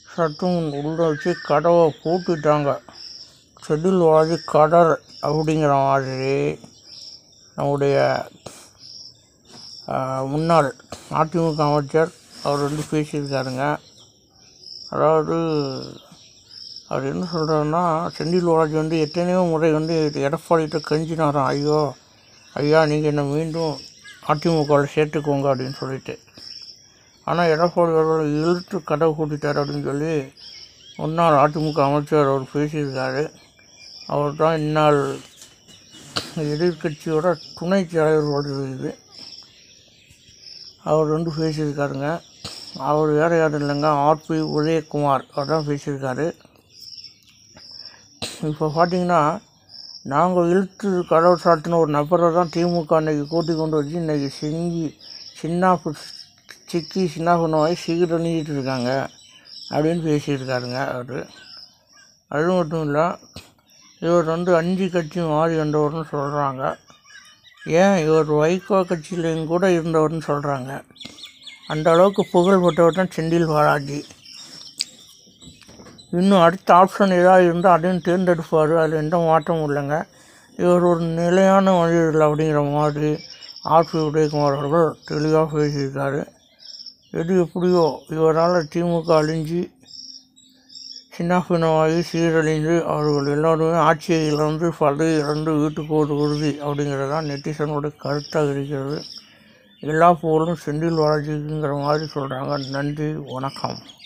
சற்றும் உள்ள வச்சு கதவை பூட்டிட்டாங்க. செதில் வாதி கடர் அப்படிங்கிற மாதிரி நம்முடைய முன்னாள் அதிமுக அமைச்சர் அவர் பேசியிருக்காருங்க. அதாவது அவர் என்ன சொல்கிறாருன்னா, செந்தில் பாலாஜி எத்தனையோ முறை எடப்பாடிகிட்ட கெஞ்சினாராம், ஐயா நீங்கள் என்னை மீண்டும் அதிமுகவில் சேர்த்துக்கோங்க அப்படின்னு சொல்லிட்டு. ஆனால் எடப்பாடி அவர்கள் இழுத்து கதவை கூட்டிட்டார் அப்படின்னு சொல்லி முன்னாள் அதிமுக அமைச்சர் அவர் பேசியிருக்காரு. அவர் தான் இந்நாள் எதிர்கட்சியோட துணை தலைவர் இது. அவர் பேசியிருக்காருங்க. அவர் வேறு யாரும் இல்லைங்க, ஆர்பி உதயகுமார் அவர் தான் பேசியிருக்காரு. இப்போ பார்த்தீங்கன்னா, நாங்கள் இழுத்து கதவு சாட்டின ஒரு நபரை தான் திமுக அன்றைக்கி கூட்டி கொண்டு வச்சு இன்றைக்கி சின்ன பண்ணவாய் சீக்கிரம் நீக்கிட்டு இருக்காங்க அப்படின்னு பேசியிருக்காருங்க அவர். அது மட்டும் இல்லை, இவர் 5 கட்சி மாறி வந்தவர்னு சொல்கிறாங்க. ஏன் இவர் வைகோ கட்சியிலையும் கூட இருந்தவர்னு சொல்கிறாங்க. அந்த அளவுக்கு புகழ்பெற்றவர் தான் செந்தில் பாலாஜி. இன்னும் அடுத்த ஆப்ஷன் ஏதாவது இருந்தால் அதையும் தேர்ந்தெடுப்பார், அதில் எந்த மாற்றமும் இல்லைங்க. இவர் ஒரு நிலையான மனிதர்கள் அப்படிங்கிற மாதிரி ஆர்பி உதயகுமார் அவர்கள் தெளிவாக பேசியிருக்காரு. எது எப்படியோ இவரால் திமுக அழிஞ்சு சின்னாபின்னமாகி சீரழிந்து அவர்கள் எல்லோருமே ஆட்சியை இழந்து பதவி இழந்து வீட்டுக்கு ஒரு உறுதி அப்படிங்கிறது தான் நெட்டிசனோட கருத்தாக இருக்கிறது. எல்லா புகழும் செந்தில் பாலாஜிங்கிற மாதிரி சொல்கிறாங்க. நன்றி, வணக்கம்.